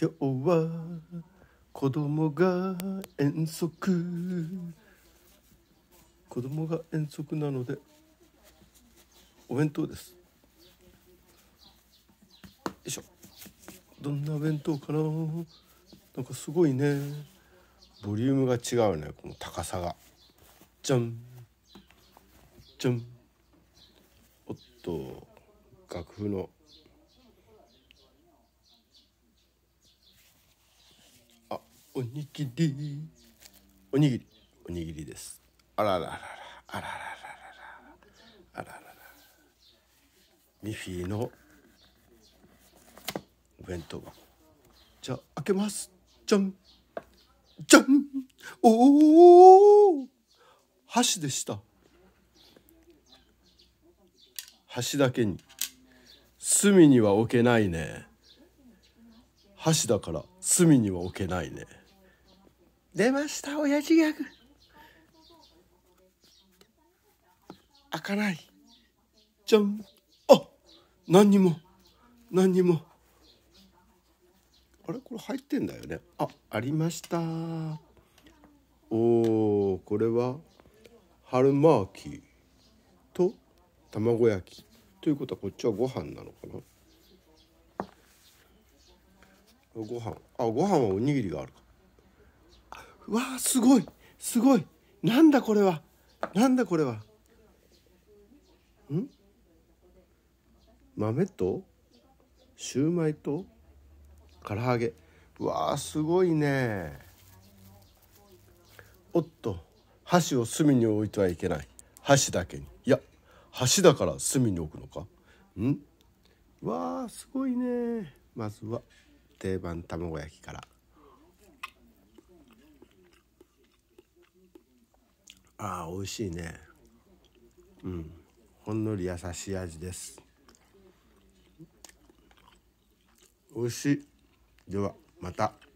今日は子供が遠足。子供が遠足なのでお弁当です。よいしょ。どんな弁当かな。なんかすごいね、ボリュームが違うね、この高さが。じゃんじゃん。おっと、楽譜のおにぎり、おにぎりです。あらららら、あららららら、あららら、ミッフィーのお弁当箱。じゃあ開けます。じゃんじゃん。おお、箸でした。箸だけに、隅には置けないね。箸だから隅には置けないね。出ました、親父ギャグ。開かない。じゃん。何にもあれ、これ入ってんだよね。ありました。これは春巻きと卵焼きということは、こっちはご飯なのかな。ご飯はおにぎりがあるか。わあ、すごいなんだこれは。豆とシューマイと唐揚げ。わあ、すごいね。おっと、箸を隅に置いてはいけない。箸だけに。いや、箸だから隅に置くのか。わあ、すごいね。まずは定番卵焼きから。美味しいね。ほんのり優しい味です。美味しい。ではまた。